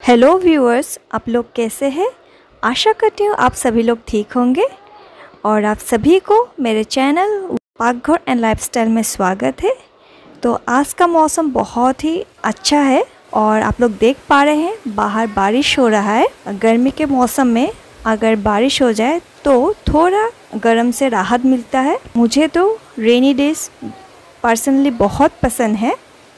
Hello viewers, आप लोग कैसे हैं? आशा करती हूँ आप सभी लोग ठीक होंगे और आप सभी को मेरे चैनल पाकघर एंड लाइफस्टाइल में स्वागत है। तो आज का मौसम बहुत ही अच्छा है और आप लोग देख पा रहे हैं बाहर बारिश हो रहा है। गर्मी के मौसम में अगर बारिश हो जाए तो थोड़ा गर्म से राहत मिलता है। मुझे तो रेनी डेज पर्सनली बहुत पसंद है।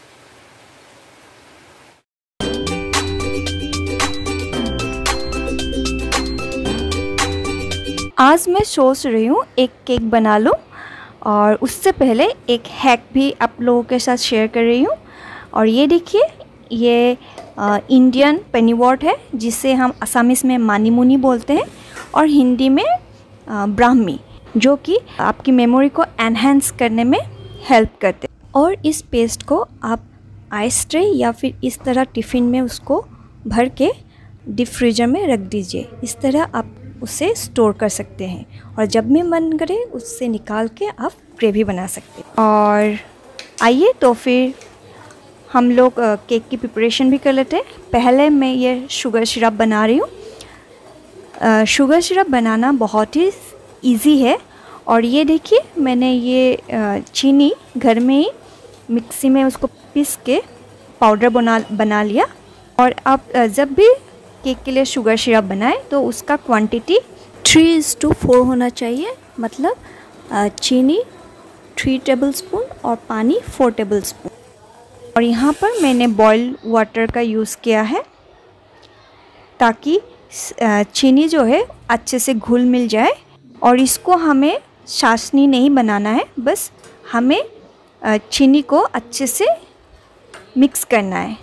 आज मैं सोच रही हूँ एक केक बना लूँ और उससे पहले एक हैक भी आप लोगों के साथ शेयर कर रही हूँ। और ये देखिए, ये इंडियन पेनीवॉट है जिसे हम असमीज़ में मानी मुनी बोलते हैं और हिंदी में ब्राह्मी, जो कि आपकी मेमोरी को एनहेंस करने में हेल्प करते हैं। और इस पेस्ट को आप आइस ट्रे या फिर इस तरह टिफ़िन में उसको भर के डीप फ्रीजर में रख दीजिए। इस तरह आप उसे स्टोर कर सकते हैं और जब भी मन करे उससे निकाल के आप ग्रेवी बना सकते हैं। और आइए तो फिर हम लोग केक की प्रिपरेशन भी कर लेते हैं। पहले मैं ये शुगर सिरप बना रही हूँ। शुगर सिरप बनाना बहुत ही इजी है। और ये देखिए, मैंने ये चीनी घर में ही मिक्सी में उसको पीस के पाउडर बना लिया। और आप जब भी केक के लिए शुगर सिरप बनाएं तो उसका क्वांटिटी 3:4 होना चाहिए। मतलब चीनी 3 टेबलस्पून और पानी 4 टेबलस्पून। और यहाँ पर मैंने बॉइल्ड वाटर का यूज़ किया है ताकि चीनी जो है अच्छे से घुल मिल जाए। और इसको हमें चाशनी नहीं बनाना है, बस हमें चीनी को अच्छे से मिक्स करना है।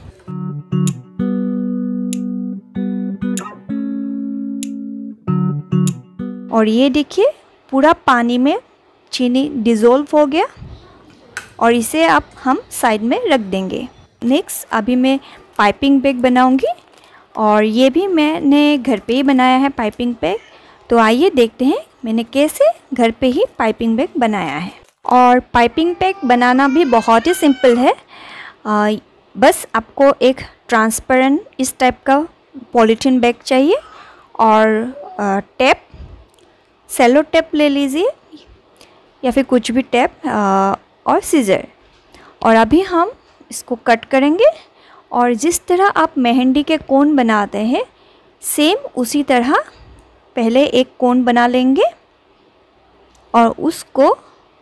और ये देखिए, पूरा पानी में चीनी डिज़ोल्व हो गया और इसे अब हम साइड में रख देंगे। नेक्स्ट अभी मैं पाइपिंग बैग बनाऊंगी और ये भी मैंने घर पे ही बनाया है पाइपिंग बैग। तो आइए देखते हैं मैंने कैसे घर पे ही पाइपिंग बैग बनाया है। और पाइपिंग बैग बनाना भी बहुत ही सिंपल है। बस आपको एक ट्रांसपेरेंट इस टाइप का पॉलीथीन बैग चाहिए और टेप, सेलो टेप ले लीजिए या फिर कुछ भी टेप और सीजर। और अभी हम इसको कट करेंगे और जिस तरह आप मेहंदी के कोन बनाते हैं सेम उसी तरह पहले एक कोन बना लेंगे और उसको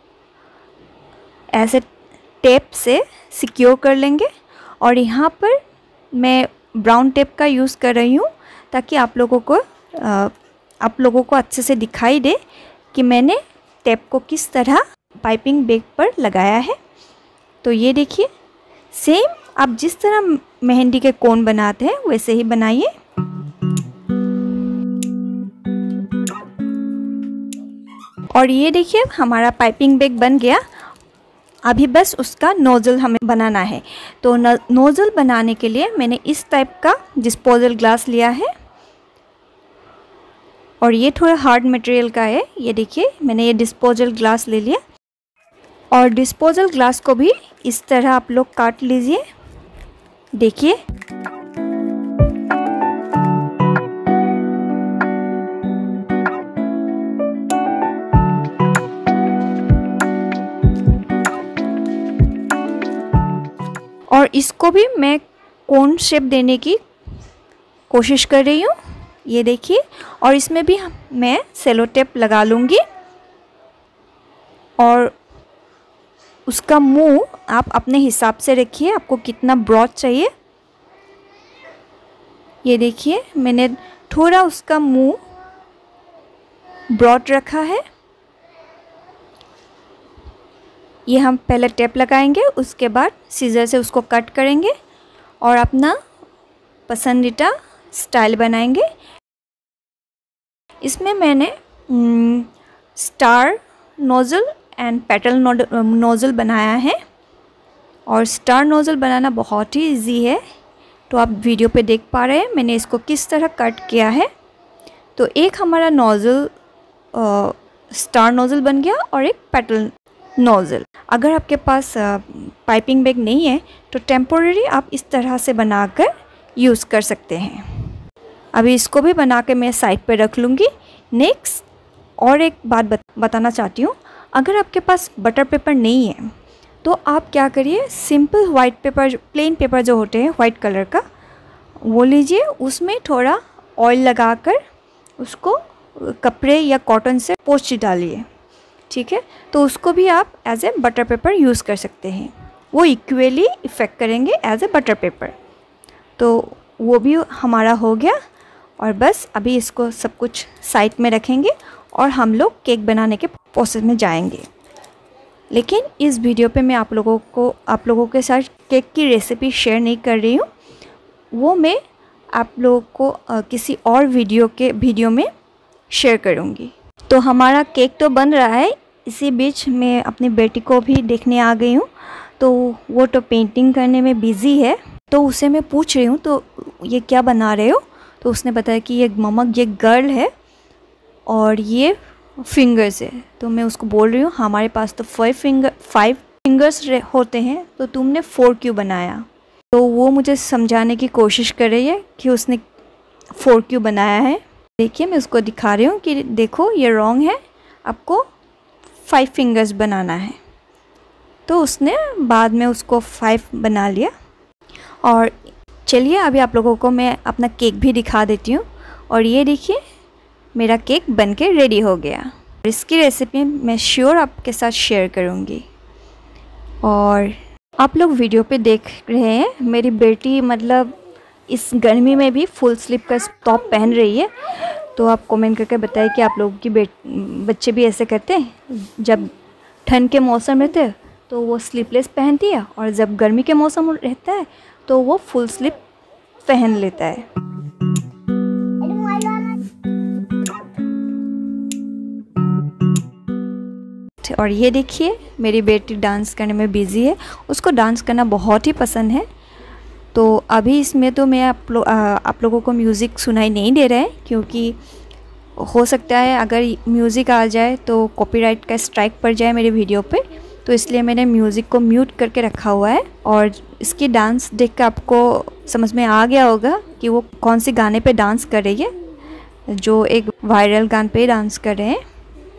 ऐसे टेप से सिक्योर कर लेंगे। और यहाँ पर मैं ब्राउन टेप का यूज़ कर रही हूँ ताकि आप लोगों को अच्छे से दिखाई दे कि मैंने टेप को किस तरह पाइपिंग बैग पर लगाया है। तो ये देखिए, सेम आप जिस तरह मेहंदी के कोन बनाते हैं वैसे ही बनाइए। और ये देखिए, हमारा पाइपिंग बैग बन गया। अभी बस उसका नोज़ल हमें बनाना है। तो नोज़ल बनाने के लिए मैंने इस टाइप का डिस्पोजल ग्लास लिया है और ये थोड़ा हार्ड मटेरियल का है। ये देखिए, मैंने ये डिस्पोजल ग्लास ले लिया। और डिस्पोजल ग्लास को भी इस तरह आप लोग काट लीजिए। देखिए, और इसको भी मैं कोन शेप देने की कोशिश कर रही हूँ। ये देखिए, और इसमें भी मैं सेलो टेप लगा लूँगी। और उसका मुंह आप अपने हिसाब से रखिए, आपको कितना ब्रॉड चाहिए। ये देखिए, मैंने थोड़ा उसका मुंह ब्रॉड रखा है। ये हम पहले टेप लगाएंगे, उसके बाद सीजर से उसको कट करेंगे और अपना पसंदीदा स्टाइल बनाएंगे। इसमें मैंने star nozzle and petal nozzle बनाया है। और स्टार नोज़ल बनाना बहुत ही इजी है। तो आप वीडियो पे देख पा रहे हैं मैंने इसको किस तरह कट किया है। तो एक हमारा नोज़ल स्टार नोज़ल बन गया और एक पेटल नोज़ल। अगर आपके पास पाइपिंग बैग नहीं है तो टेम्पोरेरी आप इस तरह से बनाकर यूज़ कर सकते हैं। अभी इसको भी बना के मैं साइड पे रख लूँगी। नेक्स्ट और एक बात बताना चाहती हूँ, अगर आपके पास बटर पेपर नहीं है तो आप क्या करिए, simple white paper, plain paper जो होते हैं वाइट कलर का, वो लीजिए, उसमें थोड़ा ऑयल लगाकर उसको कपड़े या कॉटन से पोंछ डालिए, ठीक है। तो उसको भी आप as a butter paper use कर सकते हैं, वो इक्वली इफ़ेक्ट करेंगे एज ए बटर पेपर। तो वो भी हमारा हो गया। और बस अभी इसको सब कुछ साइड में रखेंगे और हम लोग केक बनाने के प्रोसेस में जाएंगे। लेकिन इस वीडियो पे मैं आप लोगों के साथ केक की रेसिपी शेयर नहीं कर रही हूँ, वो मैं आप लोगों को किसी और वीडियो में शेयर करूँगी। तो हमारा केक तो बन रहा है, इसी बीच मैं अपनी बेटी को भी देखने आ गई हूँ। तो वो तो पेंटिंग करने में बिज़ी है, तो उसे मैं पूछ रही हूँ तो ये क्या बना रहे हो। तो उसने बताया कि ये मम्मा ये गर्ल है और ये फिंगर्स है। तो मैं उसको बोल रही हूँ हमारे पास तो 5 फिंगर्स होते हैं, तो तुमने 4 क्यों बनाया। तो वो मुझे समझाने की कोशिश कर रही है कि उसने 4 क्यों बनाया है। देखिए मैं उसको दिखा रही हूँ कि देखो ये रॉन्ग है, आपको 5 फिंगर्स बनाना है। तो उसने बाद में उसको 5 बना लिया। और चलिए अभी आप लोगों को मैं अपना केक भी दिखा देती हूँ। और ये देखिए मेरा केक बनके रेडी हो गया। इसकी रेसिपी मैं श्योर आपके साथ शेयर करूँगी। और आप लोग वीडियो पे देख रहे हैं मेरी बेटी मतलब इस गर्मी में भी फुल स्लीव का टॉप पहन रही है। तो आप कमेंट करके बताइए कि आप लोगों की बच्चे भी ऐसे करते हैं, जब ठंड के मौसम रहते हैं तो वो स्लीवलेस पहनती है, और जब गर्मी के मौसम रहता है तो वो फुल स्लीव पहन लेता है। और ये देखिए मेरी बेटी डांस करने में बिज़ी है, उसको डांस करना बहुत ही पसंद है। तो अभी इसमें तो मैं आप लोगों को म्यूज़िक सुनाई नहीं दे रहा है, क्योंकि हो सकता है अगर म्यूज़िक आ जाए तो कॉपीराइट का स्ट्राइक पड़ जाए मेरे वीडियो पे, तो इसलिए मैंने म्यूज़िक को म्यूट करके रखा हुआ है। और इसकी डांस देख कर आपको समझ में आ गया होगा कि वो कौन से गाने पे डांस कर रही है, जो एक वायरल गाने पे डांस कर रहे हैं।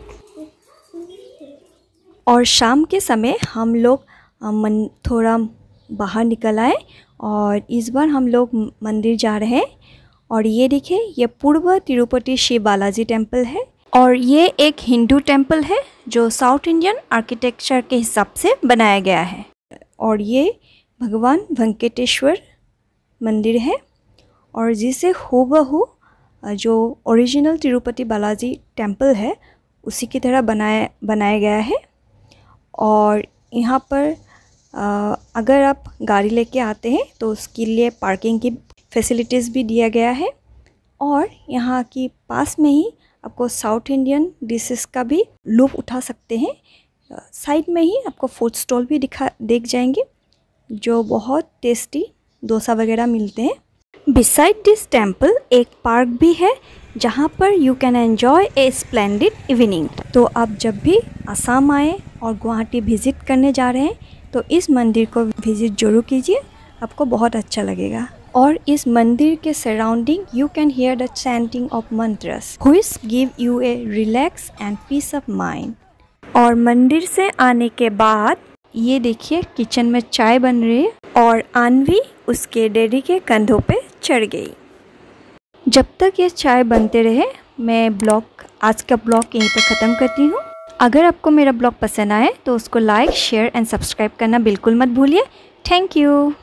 और शाम के समय हम लोग थोड़ा बाहर निकल आए और इस बार हम लोग मंदिर जा रहे हैं। और ये देखिए ये पूर्व तिरुपति शिव बालाजी टेम्पल है, और ये एक हिंदू टेम्पल है जो साउथ इंडियन आर्किटेक्चर के हिसाब से बनाया गया है। और ये भगवान वेंकटेश्वर मंदिर है, और जिसे हूबहू जो ओरिजिनल तिरुपति बालाजी टेम्पल है उसी की तरह बनाया गया है। और यहाँ पर अगर आप गाड़ी लेके आते हैं तो उसके लिए पार्किंग की फैसिलिटीज़ भी दिया गया है। और यहाँ की पास में ही आपको साउथ इंडियन डिशेस का भी लुत्फ़ उठा सकते हैं। साइड में ही आपको फूड स्टॉल भी देख जाएंगे, जो बहुत टेस्टी डोसा वगैरह मिलते हैं। बिसाइड दिस टेम्पल एक पार्क भी है जहाँ पर you can enjoy a splendid evening. तो आप जब भी असम आए और गुवाहाटी विज़िट करने जा रहे हैं तो इस मंदिर को विज़िट ज़रूर कीजिए, आपको बहुत अच्छा लगेगा। और इस मंदिर के surrounding you can hear the chanting of mantras which give you a relax and peace of mind. और मंदिर से आने के बाद ये देखिए किचन में चाय बन रही है और आन्वी उसके डैडी के कंधों पे चढ़ गई। जब तक ये चाय बनते रहे मैं आज का ब्लॉग यहीं पे ख़त्म करती हूँ। अगर आपको मेरा ब्लॉग पसंद आए तो उसको लाइक, शेयर एंड सब्सक्राइब करना बिल्कुल मत भूलिए। Thank you.